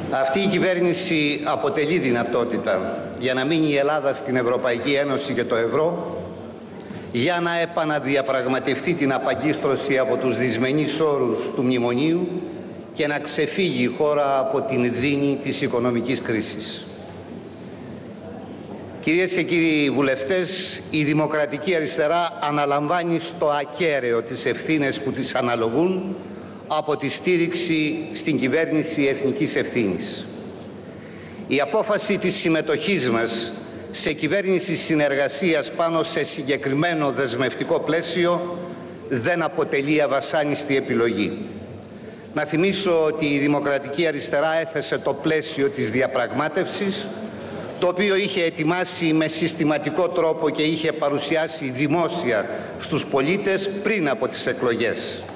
Αυτή η κυβέρνηση αποτελεί δυνατότητα για να μείνει η Ελλάδα στην Ευρωπαϊκή Ένωση και το ευρώ, για να επαναδιαπραγματευτεί την απαγκίστρωση από τους δυσμενείς όρους του μνημονίου και να ξεφύγει η χώρα από την δίνη της οικονομικής κρίσης. Κυρίες και κύριοι βουλευτές, η Δημοκρατική Αριστερά αναλαμβάνει στο ακέραιο τις ευθύνες που της αναλογούν από τη στήριξη στην κυβέρνηση εθνικής ευθύνης. Η απόφαση της συμμετοχής μας σε κυβέρνηση συνεργασίας πάνω σε συγκεκριμένο δεσμευτικό πλαίσιο δεν αποτελεί αβασάνιστη επιλογή. Να θυμίσω ότι η Δημοκρατική Αριστερά έθεσε το πλαίσιο της διαπραγμάτευσης, το οποίο είχε ετοιμάσει με συστηματικό τρόπο και είχε παρουσιάσει δημόσια στους πολίτες πριν από τις εκλογές.